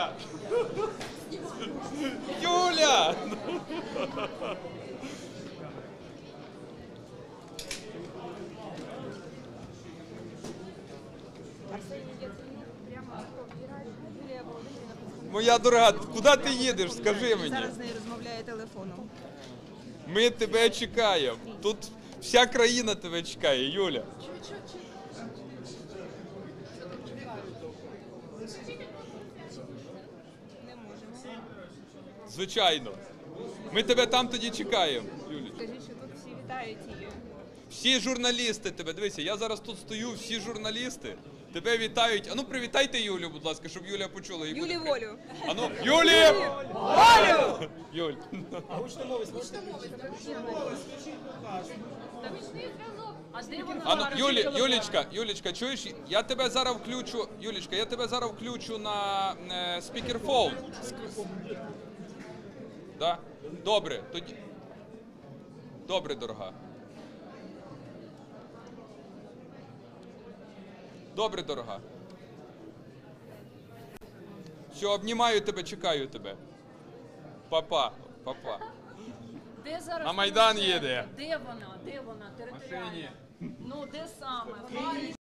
Юля! Юля! Моя дорога, куди ти їдеш? Скажи мені. Зараз з нею розмовляє телефоном. Ми тебе чекаємо. Тут вся країна тебе чекає, Юля. Не можемо. Звичайно. Ми тебе там тоді чекаємо, Юля. Скажіть, що тут всі вітають її. Всі журналісти тебе, дивися, я зараз тут стою, всі журналісти тебе вітають. Ану, привітайте Юлю, будь ласка, щоб Юля почула. Юлі волю. Ану, Юлі! Волю! Юль. А гучна мовість можете? Ану, Юлічка, чуєш? Я тебе зараз включу, Юлічка, я тебе зараз включу на спікерфон. Да? Добре, тоді. Добре, дорога. Добре, дорога. Все, обнімаю тебе, чекаю тебе. Папа, папа. Де зараз На Майдан Тимошенко? їде. Де вона? Де вона? Територіально? Машині. Ну, де саме?